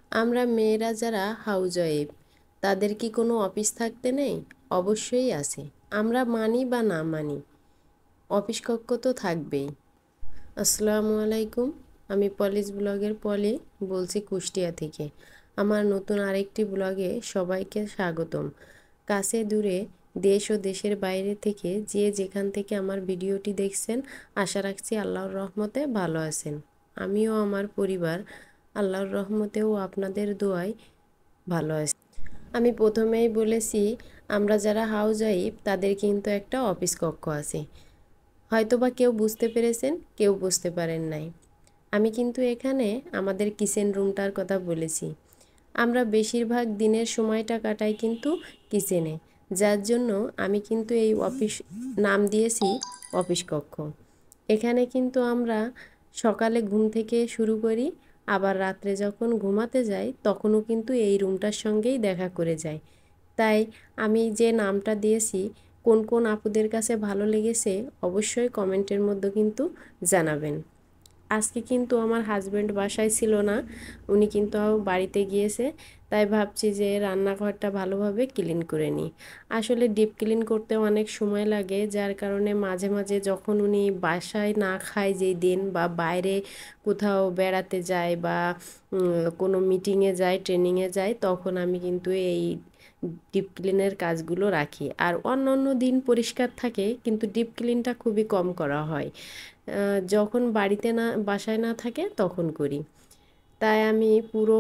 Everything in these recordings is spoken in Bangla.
আমরা মেয়েরা যারা হাউজওয়াইফ তাদের কি কোনো অফিস থাকতে নেই? অবশ্যই আছে। আমরা মানি বা না মানি, অফিস কক্ষ তো থাকবেই। আসসালামু আলাইকুম। আমি পলিশ ব্লগের পলি বলছি কুষ্টিয়া থেকে। আমার নতুন আরেকটি ব্লগে সবাইকে স্বাগতম। কাছে দূরে দেশ ও দেশের বাইরে থেকে যে যেখান থেকে আমার ভিডিওটি দেখছেন, আশা রাখছি আল্লাহর রহমতে ভালো আছেন। আমিও আমার পরিবার আল্লাহর রহমতেও আপনাদের দোয়ায় ভালো আছি। আমি প্রথমেই বলেছি, আমরা যারা হাউজওয়াইফ তাদের কিন্তু একটা অফিস কক্ষ আছে। হয়তোবা কেউ বুঝতে পেরেছেন, কেউ বুঝতে পারেন নাই। আমি কিন্তু এখানে আমাদের কিচেন রুমটার কথা বলেছি। আমরা বেশিরভাগ দিনের সময়টা কাটাই কিন্তু কিচেনে, যার জন্য আমি কিন্তু এই অফিস নাম দিয়েছি অফিস কক্ষ। এখানে কিন্তু আমরা সকালে ঘুম থেকে শুরু করি, আবার রাত্রে যখন ঘুমাতে যাই তখনও কিন্তু এই রুমটার সঙ্গেই দেখা করে যাই। তাই আমি যে নামটা দিয়েছি, কোন কোন আপুদের কাছে ভালো লেগেছে অবশ্যই কমেন্টের মধ্যে কিন্তু জানাবেন। আজকে কিন্তু আমার হাজব্যান্ড বাসায় ছিল না, উনি কিন্তু বাড়িতে গিয়েছে। তাই ভাবছি যে রান্নাঘরটা ভালোভাবে ক্লিন করে নিই। আসলে ডিপ ক্লিন করতে অনেক সময় লাগে, যার কারণে মাঝে মাঝে যখন উনি বাসায় না খায় যেই দিন, বা বাইরে কোথাও বেড়াতে যায়, বা কোনো মিটিংয়ে যায়, ট্রেনিংয়ে যায়, তখন আমি কিন্তু এই ডিপ ক্লিনের কাজগুলো রাখি। আর অন্য অন্য দিন পরিষ্কার থাকে, কিন্তু ডিপ ক্লিনটা খুবই কম করা হয়। যখন বাড়িতে না, বাসায় না থাকে তখন করি। তাই আমি পুরো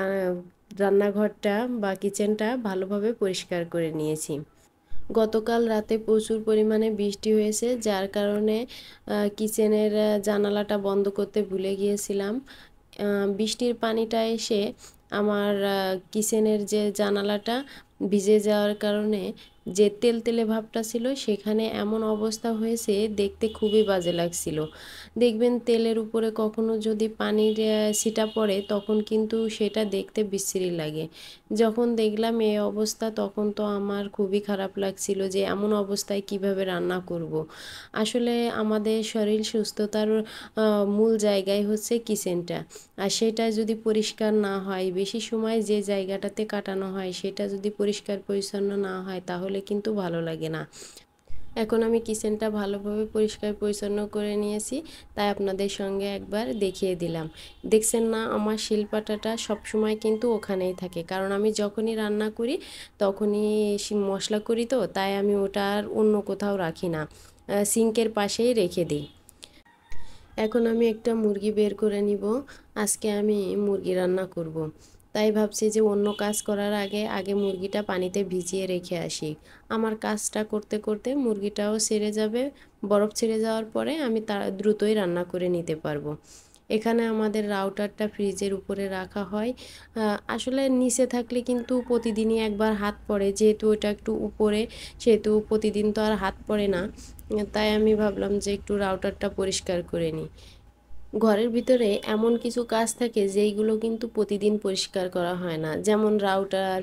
রান্নাঘরটা বা কিচেনটা ভালোভাবে পরিষ্কার করে নিয়েছি। গতকাল রাতে প্রচুর পরিমাণে বৃষ্টি হয়েছে, যার কারণে কিচেনের জানালাটা বন্ধ করতে ভুলে গিয়েছিলাম। বৃষ্টির পানিটা এসে আমার কিচেনের যে জানালাটা ভিজে যাওয়ার কারণে যে তেলতেলে ভাবটা ছিল, সেখানে এমন অবস্থা হয়েছে, দেখতে খুবই বাজে লাগছিল। দেখবেন তেলের উপরে কখনো যদি পানির ছিটা পড়ে তখন কিন্তু সেটা দেখতে বিশ্রী লাগে। যখন দেখলাম এই অবস্থা তখন তো আমার খুবই খারাপ লাগছিল যে এমন অবস্থায় কিভাবে রান্না করব। আসলে আমাদের শরীর সুস্থতার মূল জায়গায় হচ্ছে কিচেনটা। আর সেটা যদি পরিষ্কার না হয়, বেশি সময় যে জায়গাটাতে কাটানো হয় সেটা যদি পরিষ্কার পরিচ্ছন্ন না হয়, তাহলে কিন্তু ভালো লাগে না। এখন আমি কিচেনটা ভালোভাবে পরিষ্কার পরিচ্ছন্ন করে নিয়েছি, তাই আপনাদের সঙ্গে একবার দেখিয়ে দিলাম। দেখছেন না, আমার শিলপাটাটা সবসময় কিন্তু ওখানেই থাকে, কারণ আমি যখনই রান্না করি তখনই মশলা করি, তো তাই আমি ওটা আর অন্য কোথাও রাখি না, সিঙ্কের পাশেই রেখে দিই। এখন আমি একটা মুরগি বের করে নিব। আজকে আমি মুরগি রান্না করব। তাই ভাবছি যে অন্য কাজ করার আগে আগে মুরগিটা পানিতে ভিজিয়ে রেখে আসি। আমার কাজটা করতে করতে মুরগিটাও ছেড়ে যাবে। বরফ ছেড়ে যাওয়ার পরে আমি দ্রুতই রান্না করে নিতে পারবো। এখানে আমাদের রাউটারটা ফ্রিজের উপরে রাখা হয়। আসলে নিচে থাকলে কিন্তু প্রতিদিনই একবার হাত পড়ে, যেহেতু ওটা একটু উপরে, সেহেতু প্রতিদিন তো আর হাত পড়ে না। তাই আমি ভাবলাম যে একটু রাউটারটা পরিষ্কার করে নিই। ঘরের ভিতরে এমন কিছু কাজ থাকে যেইগুলো কিন্তু প্রতিদিন পরিষ্কার করা হয় না, যেমন রাউটার,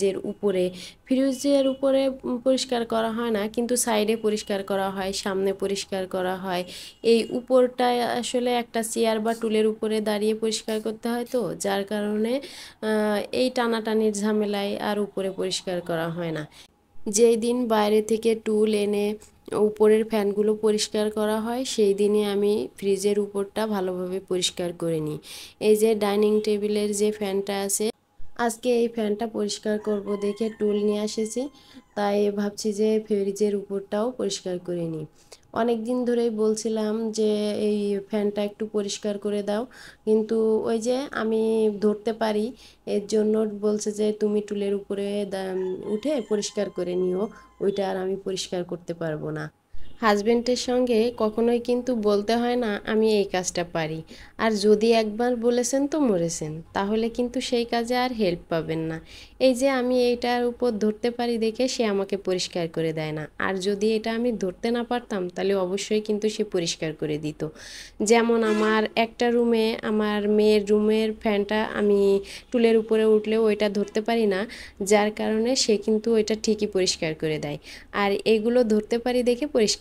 ফ্রিজের উপরে পরিষ্কার করা হয় না, কিন্তু সাইডে পরিষ্কার করা হয়, সামনে পরিষ্কার করা হয়। এই উপরটায় আসলে একটা চেয়ার বা টুলের উপরে দাঁড়িয়ে পরিষ্কার করতে হয়, তো যার কারণে এই টানাটানির ঝামেলায় আর উপরে পরিষ্কার করা হয় না। যেই দিন বাইরে থেকে টুল এনে উপরের ফ্যানগুলো পরিষ্কার করা হয়, সেই দিনই আমি ফ্রিজের উপরটা ভালোভাবে পরিষ্কার করে নিই। এই যে ডাইনিং টেবিলের যে ফ্যানটা আছে, আজকে এই ফ্যানটা পরিষ্কার করব দেখে টুল নিয়ে এসেছি। তাই ভাবছি যে ফ্রিজের উপরটাও পরিষ্কার করে নিই। অনেক দিন ধরেই বলছিলাম যে এই ফ্যানটা একটু পরিষ্কার করে দাও, কিন্তু ওই যে আমি ধরতে পারি, এর জন্য বলছে যে তুমি টুলের উপরে উঠে পরিষ্কার করে নিও, ওইটা আর আমি পরিষ্কার করতে পারবো না। হাজবেন্ডের সঙ্গে কখনোই কিন্তু বলতে হয় না আমি এই কাজটা পারি। আর যদি একবার বলেছেন তো মরেছেন, তাহলে কিন্তু সেই কাজে আর হেল্প পাবেন না। এই যে আমি এইটার উপর ধরতে পারি দেখে সে আমাকে পরিষ্কার করে দেয় না, আর যদি এটা আমি ধরতে না পারতাম তাহলে অবশ্যই কিন্তু সে পরিষ্কার করে দিত। যেমন আমার একটা রুমে, আমার মেয়ের রুমের ফ্যানটা আমি টুলের উপরে উঠলেও ওইটা ধরতে পারি না, যার কারণে সে কিন্তু ওইটা ঠিকই পরিষ্কার করে দেয়। আর এগুলো ধরতে পারি দেখে পরিষ্কার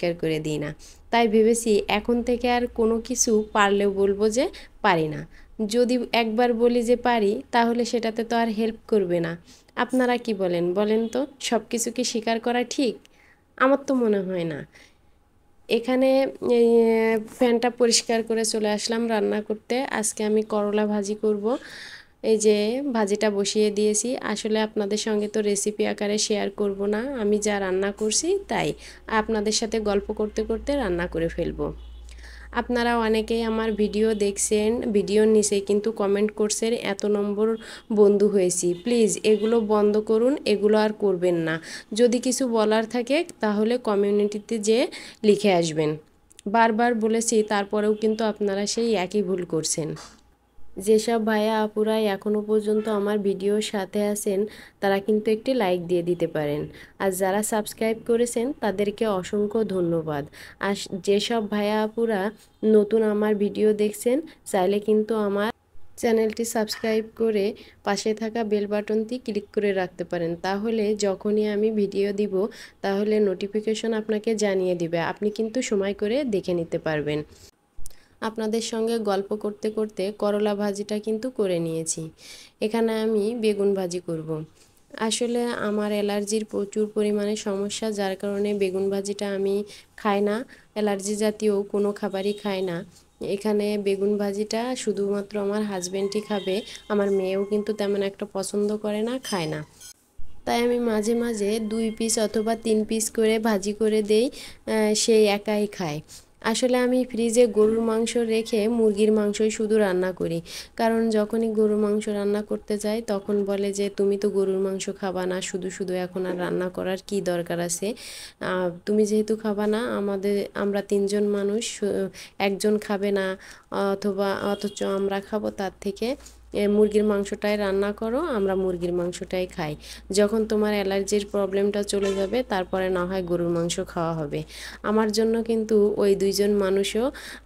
পরিষ্কার করে দিই না। তাই ভেবেছি এখন থেকে আর কোনো কিছু পারলেও বলবো যে পারি না। যদি একবার বলি যে পারি, তাহলে সেটাতে তো আর হেল্প করবে না। আপনারা কি বলেন বলেন তো? সব কিছু কি স্বীকার করা ঠিক? আমার তো মনে হয় না। এখানে এই প্যানটা পরিষ্কার করে চলে আসলাম রান্না করতে। আজকে আমি করলা ভাজি করব। এই যে ভাজিটা বসিয়ে দিয়েছি। আসলে আপনাদের সঙ্গে তো রেসিপি আকারে শেয়ার করব না, আমি যা রান্না করছি তাই আপনাদের সাথে গল্প করতে করতে রান্না করে ফেলবো। আপনারা অনেকেই আমার ভিডিও দেখছেন, ভিডিওর নিচে কিন্তু কমেন্ট করছেন এত নম্বর বন্ধু হয়েছি, প্লিজ এগুলো বন্ধ করুন, এগুলো আর করবেন না। যদি কিছু বলার থাকে তাহলে কমিউনিটিতে যেয়ে লিখে আসবেন। বারবার বলেছি, তারপরেও কিন্তু আপনারা সেই একই ভুল করছেন। যেসব ভাইয়া আপুরা এখনও পর্যন্ত আমার ভিডিওর সাথে আছেন, তারা কিন্তু একটি লাইক দিয়ে দিতে পারেন। আর যারা সাবস্ক্রাইব করেছেন তাদেরকে অসংখ্য ধন্যবাদ। আর যেসব ভাইয়া আপুরা নতুন আমার ভিডিও দেখছেন, চাইলে কিন্তু আমার চ্যানেলটি সাবস্ক্রাইব করে পাশে থাকা বেল বাটনটি ক্লিক করে রাখতে পারেন। তাহলে যখনই আমি ভিডিও দিব, তাহলে নোটিফিকেশন আপনাকে জানিয়ে দিবে। আপনি কিন্তু সময় করে দেখে নিতে পারবেন। আপনাদের সঙ্গে গল্প করতে করতে করলা ভাজিটা কিন্তু করে নিয়েছি। এখানে আমি বেগুন ভাজি করব। আসলে আমার অ্যালার্জির প্রচুর পরিমাণে সমস্যা, যার কারণে বেগুন ভাজিটা আমি খাই না। অ্যালার্জি জাতীয় কোনো খাবারই খাই না। এখানে বেগুন ভাজিটা শুধুমাত্র আমার হাজব্যান্ডই খাবে, আমার মেয়েও কিন্তু তেমন একটা পছন্দ করে না, খায় না। তাই আমি মাঝে মাঝে 2 পিস অথবা 3 পিস করে ভাজি করে দেই, সেই একাই খায়। আসলে আমি ফ্রিজে গরুর মাংস রেখে মুরগির মাংসই শুধু রান্না করি। কারণ যখনই গরুর মাংস রান্না করতে যাই তখন বলে যে তুমি তো গরুর মাংস খাবা না, শুধু শুধু এখন আর রান্না করার কি দরকার আছে। তুমি যেহেতু খাবা না, আমরা 3জন মানুষ, একজন খাবে না, অথচ আমরা খাবো, তার থেকে মুরগির মাংসটাই রান্না করো, আমরা মুরগির মাংসটাই খাই। যখন তোমার অ্যালার্জির প্রবলেমটা চলে যাবে তারপরে না হয় গরুর মাংস খাওয়া হবে। আমার জন্য কিন্তু ওই 2জন মানুষও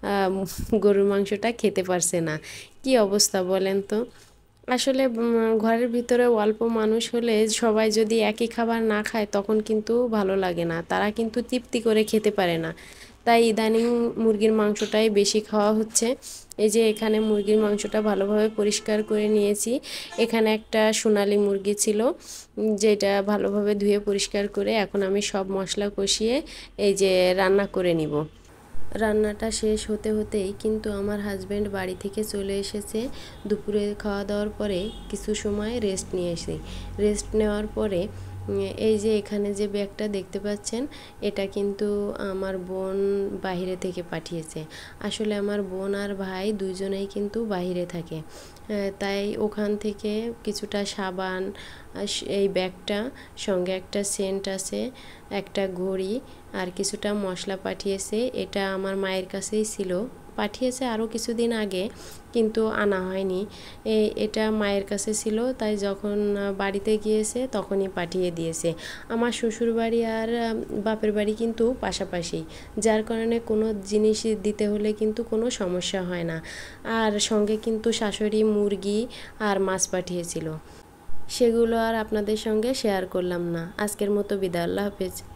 গরুর মাংসটা খেতে পারছে না। কি অবস্থা বলেন তো? আসলে ঘরের ভিতরে অল্প মানুষ হলে সবাই যদি একই খাবার না খায় তখন কিন্তু ভালো লাগে না, তারা কিন্তু তৃপ্তি করে খেতে পারে না। তাই ইদানিং মুরগির মাংসটাই বেশি খাওয়া হচ্ছে। এই যে এখানে মুরগির মাংসটা ভালোভাবে পরিষ্কার করে নিয়েছি। এখানে একটা সোনালী মুরগি ছিল, যেটা ভালোভাবে ধুয়ে পরিষ্কার করে এখন আমি সব মশলা কষিয়ে এই যে রান্না করে নিব। রান্নাটা শেষ হতে হতেই কিন্তু আমার হাজব্যান্ড বাড়ি থেকে চলে এসেছে। দুপুরে খাওয়া দাওয়ার পরে কিছু সময় রেস্ট নিয়েছি। রেস্ট নেওয়ার পরে এই যে এখানে যে ব্যাগটা দেখতে পাচ্ছেন, এটা কিন্তু আমার বোন বাইরে থেকে পাঠিয়েছে। আসলে আমার বোন আর ভাই দুইজনেই কিন্তু বাইরে থাকে, তাই ওখান থেকে কিছুটা সাবান, এই ব্যাগটা, সঙ্গে একটা সেন্ট আছে, একটা ঘড়ি আর কিছুটা মশলা পাঠিয়েছে। এটা আমার মায়ের কাছেই ছিল, পাঠিয়েছে আরও কিছুদিন আগে, কিন্তু আনা হয়নি। এটা মায়ের কাছে ছিল, তাই যখন বাড়িতে গিয়েছে তখনই পাঠিয়ে দিয়েছে। আমার শ্বশুরবাড়ি আর বাপের বাড়ি কিন্তু পাশাপাশি, যার কারণে কোনো জিনিস দিতে হলে কিন্তু কোনো সমস্যা হয় না। আর সঙ্গে কিন্তু শাশুড়ি মুরগি আর মাছ পাঠিয়েছিল, সেগুলো আর আপনাদের সঙ্গে শেয়ার করলাম না। আজকের মতো বিদায়, আল্লাহ হাফেজ।